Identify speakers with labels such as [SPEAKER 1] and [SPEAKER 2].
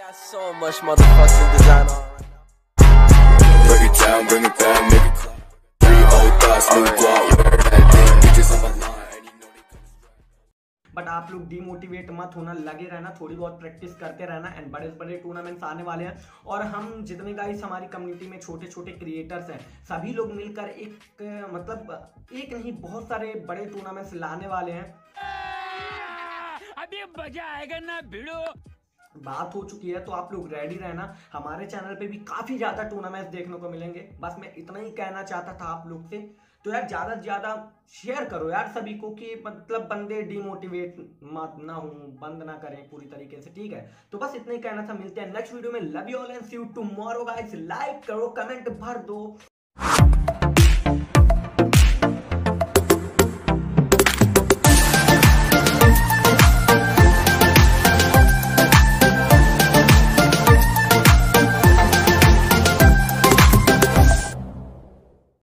[SPEAKER 1] got so much motherfucking design on right now. Break it down, bring it back, make it clap. 3 old thoughts, new guap, wear that thing, bitches on my line, and you know they come straight.
[SPEAKER 2] But आप लोग demotivate मत होना, लगे रहना, थोड़ी बहुत practice करते रहना एंड बड़े बड़े टूर्नामेंट्स आने वाले हैं। और हम जितने गाइस हमारी कम्युनिटी में छोटे छोटे क्रिएटर्स हैं, सभी लोग मिलकर एक मतलब एक नहीं बहुत सारे बड़े टूर्नामेंट्स लाने वाले हैं।
[SPEAKER 3] अभी मजा आएगा ना भिड़ो।
[SPEAKER 2] बात हो चुकी है तो आप लोग रेडी रहना। हमारे चैनल पे भी काफी ज्यादा टूर्नामेंट्स देखने को मिलेंगे। बस मैं इतना ही कहना चाहता था आप लोग से। तो यार ज्यादा से ज्यादा शेयर करो यार सभी को, कि मतलब बंदे डिमोटिवेट मत ना हो, बंद ना करें पूरी तरीके से, ठीक है। तो बस इतना ही कहना था। मिलते हैं नेक्स्ट वीडियो में। Love you all and see you tomorrow guys. Like करो, कमेंट भर दो।